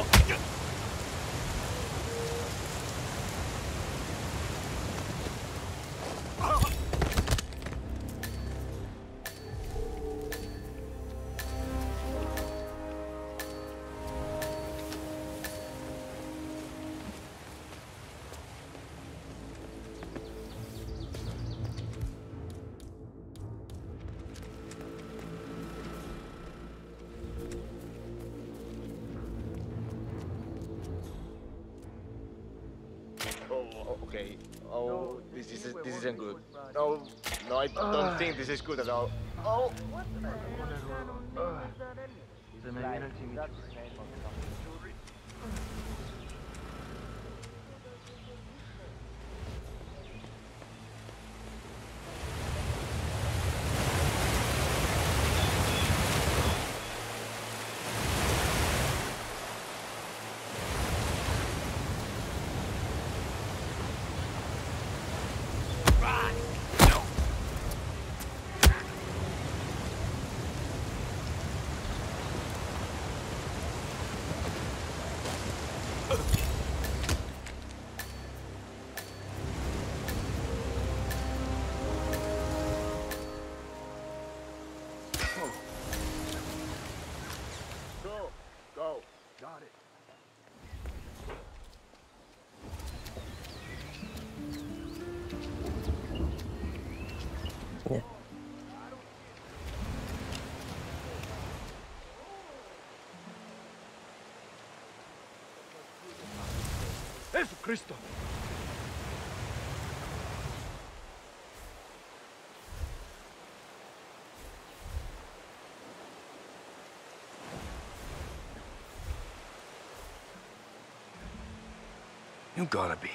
Okay. Oh, this isn't good. No, no, I don't think this is good at all. Oh. Se me viene el chimichurri. Go. Got it. Yeah. ¡Jesucristo! You gotta be.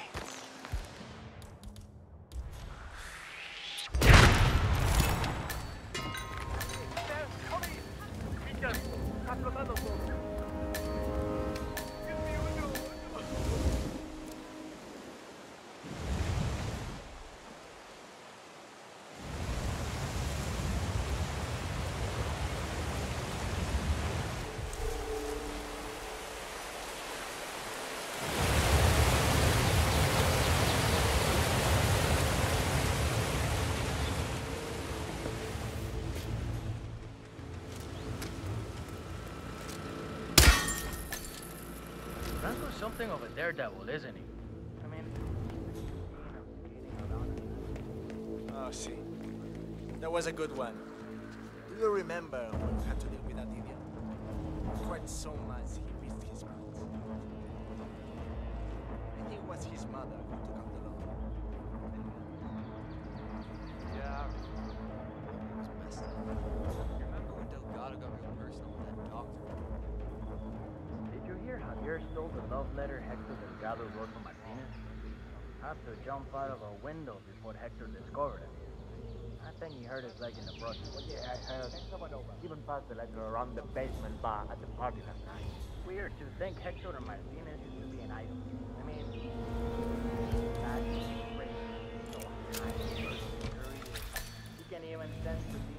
Franco's something of a daredevil, isn't he? I mean... Oh, see. That was a good one. Do you remember when you had to deal with that idiot? Quite so nice he ripped his mouth. I think it was his mother who took out the law. Yeah, it was messed up. Remember when Delgado got real personal with that doctor? Did you hear Javier stole the love letter Hector Delgado wrote for Martinez? Had to jump out of a window before Hector discovered it. I think he hurt his leg in the process. Yeah, I heard. Even passed the letter around the basement bar at the party last night. Weird to think Hector and Martinez used to be an idol. I mean, that's crazy. So high, he can even sense the